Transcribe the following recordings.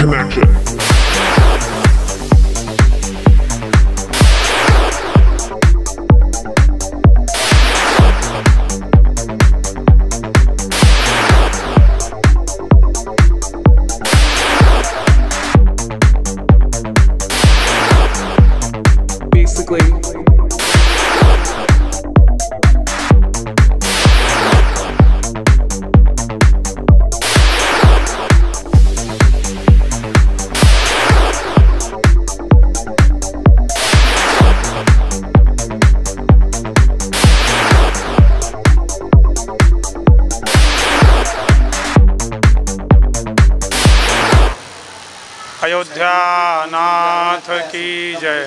connection. Basically, Ayodhyanath की जय।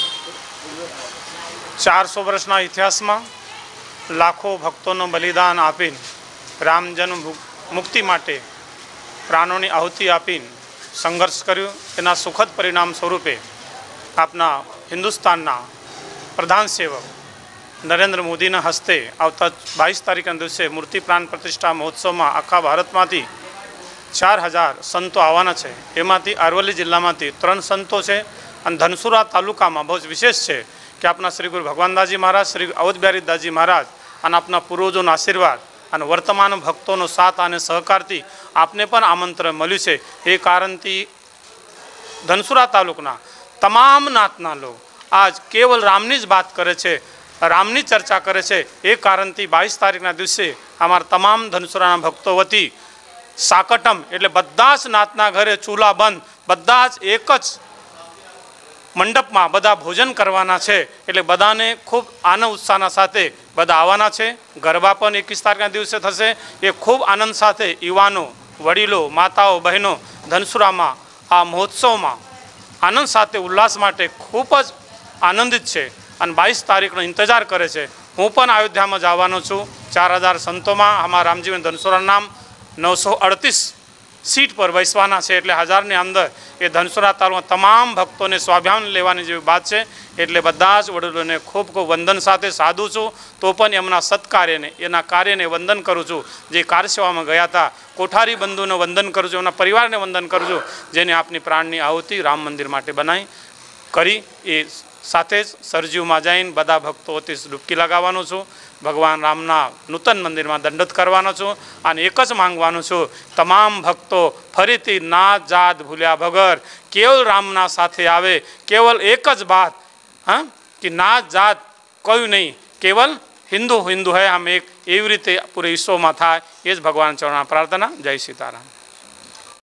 400 वर्षना इतिहास में लाखों भक्तों बलिदान आपी राम जन्म मुक्ति माटे प्राणों की आहुति आपी संघर्ष कर्યું એના સુખદ પરિણામ સ્વરૂપે આપના હિન્દુસ્તાનના પ્રધાન સેવક નરેન્દ્ર મોદીના હસ્તે આવતા 22 તારીખના દિવસે મૂર્તિ પ્રાણ પ્રતિષ્ઠા મહોત્સવમાં આખા ભારતમાંથી 4000 સંતો આવવાના છે। એમાંથી અરવલ્લી જિલ્લામાંથી 3 સંતો છે અને ધનસુરા તાલુકામાં બહુ વિશેષ છે કે આપના શ્રી ગુરુ ભગવાનદાસજી મહારાજ, શ્રી અવધ બિહારીદાસજી મહારાજ અને આપના પૂર્વજોના આશીર્વાદ અને વર્તમાન ભક્તોનો સાથ અને સહકારથી આપને પણ આમંત્રણ મળ્યું છે। એ કારણથી ધનસુરા તાલુકાના તમામ નાતના લોકો આજ કેવલ રામની જ વાત કરે છે, રામની ચર્ચા કરે છે। એ કારણથી 22 તારીખના દિવસે અમારા તમામ ધનસુરાના ભક્તો વતી સાકટમ એટલે બધા જ નાતના ઘરે ચૂલા બંધ, બધા જ એક જ મંડપમાં બધા ભોજન કરવાના છે। એટલે બધાને ખૂબ આનંદ ઉત્સાહના સાથે બધા આવવાના છે। ગરબા પણ 21 તારીખના દિવસે થશે। એ ખૂબ આનંદ સાથે યુવાનો, વડીલો, માતાઓ, બહેનો ધનસુરામાં આ મહોત્સવમાં આનંદ સાથે ઉલ્લાસ માટે ખૂબ જ આનંદિત છે અને 22 તારીખનો ઇંતજાર કરે છે। હું પણ અયોધ્યામાં જવાનો છું। 4000 સંતોમાં અમારા રામજી ધનસુરા નામ 938 सीट पर बैसवाना है। એટલે 1000 ની અંદર એ ધનસુરા તાલુકા તમામ ભક્તોને સ્વાભિમાન લેવાની જેવી વાત છે। એટલે બધા જ વડીલોને ખૂબ ખૂબ વંદન સાથે સાધું છું। તો પણ એમના સત્કાર્યને, એના કાર્યને વંદન કરું છું। જે કાર્યસેવામાં ગયા હતા કોઠારી બંધુને વંદન કરું છું, એમના પરિવારને વંદન કરું છું, જેને આપની પ્રાણની આહુતિ રામ મંદિર માટે બનાવી કરી। એ સાથે જ સરજીવમાં જઈને બધા ભક્તોથી ડૂબકી લગાવવાનો છું। ભગવાન રામના નૂતન મંદિરમાં દંડવત કરવાનો છું અને એક જ માંગવાનું છું, તમામ ભક્તો ફરીથી નાત જાત ભૂલ્યા વગર કેવલ રામના સાથે આવે। કેવલ એક જ વાત, હા, કે નાત જાત કોઈ નહીં, કેવલ હિન્દુ હિન્દુ હૈ હમ એક, એવી રીતે પૂરે વિશ્વમાં થાય। એ જ ભગવાન ચરણમાં પ્રાર્થના। જય સીતારામ।